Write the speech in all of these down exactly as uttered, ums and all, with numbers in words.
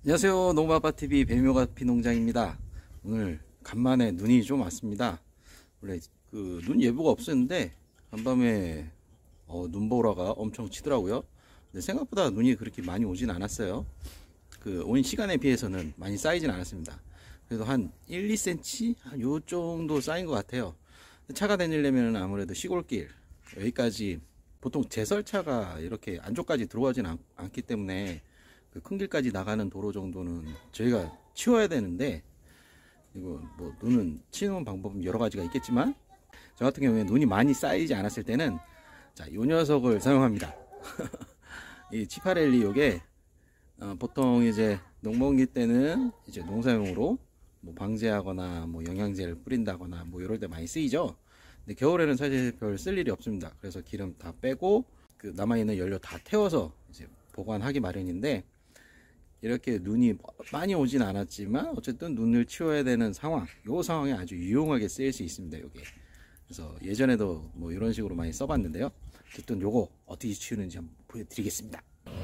안녕하세요. 농부아빠티비 뱀요가피 농장입니다. 오늘 간만에 눈이 좀 왔습니다. 원래 그 눈 예보가 없었는데 간밤에 어, 눈보라가 엄청 치더라고요. 근데 생각보다 눈이 그렇게 많이 오진 않았어요. 그 온 시간에 비해서는 많이 쌓이진 않았습니다. 그래도 한 일, 이 센티미터 요 정도 쌓인 것 같아요. 차가 다니려면 아무래도 시골길 여기까지 보통 제설차가 이렇게 안쪽까지 들어가진 않, 않기 때문에 그 큰 길까지 나가는 도로 정도는 저희가 치워야 되는데, 이거 뭐 눈은 치우는 방법은 여러 가지가 있겠지만 저 같은 경우에 눈이 많이 쌓이지 않았을 때는 자, 이 녀석을 사용합니다. 이 치파렐리 요게 어, 보통 이제 농번기 때는 이제 농사용으로 뭐 방제하거나 뭐 영양제를 뿌린다거나 뭐 이럴 때 많이 쓰이죠. 근데 겨울에는 사실 별 쓸 일이 없습니다. 그래서 기름 다 빼고 그 남아있는 연료 다 태워서 이제 보관하기 마련인데, 이렇게 눈이 많이 오진 않았지만 어쨌든 눈을 치워야 되는 상황, 요 상황에 아주 유용하게 쓰일 수 있습니다. 요게 그래서 예전에도 뭐 이런 식으로 많이 써봤는데요. 어쨌든 요거 어떻게 치우는지 한번 보여드리겠습니다.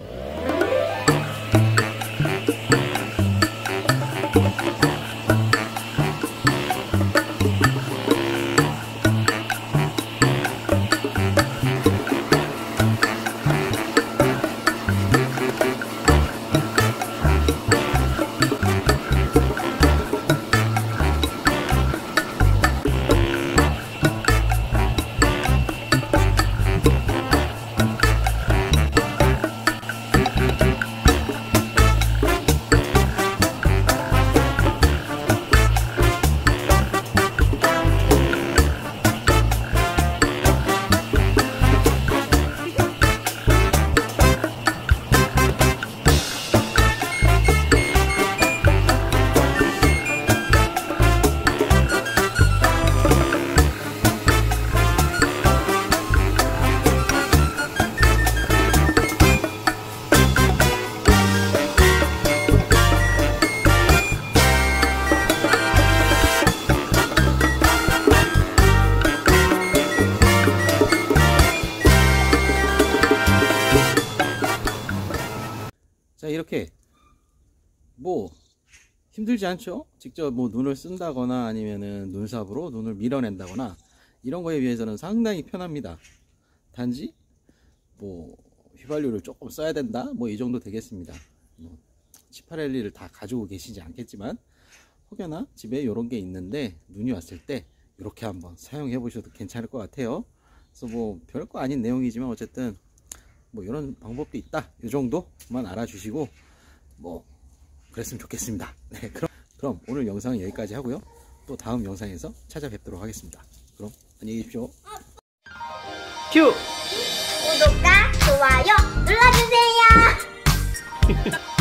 자, 이렇게 뭐 힘들지 않죠? 직접 뭐 눈을 쓴다거나 아니면은 눈삽으로 눈을 밀어낸다거나 이런 거에 비해서는 상당히 편합니다. 단지 뭐 휘발유를 조금 써야 된다 뭐 이 정도 되겠습니다. 뭐 치파렐리를 다 가지고 계시지 않겠지만 혹여나 집에 이런 게 있는데 눈이 왔을 때 이렇게 한번 사용해 보셔도 괜찮을 것 같아요. 그래서 뭐 별거 아닌 내용이지만 어쨌든 뭐 이런 방법도 있다, 이 정도만 알아주시고 뭐 그랬으면 좋겠습니다. 네, 그럼, 그럼 오늘 영상은 여기까지 하고요. 또 다음 영상에서 찾아뵙도록 하겠습니다. 그럼 안녕히 계십시오. 큐! 구독과 좋아요 눌러주세요.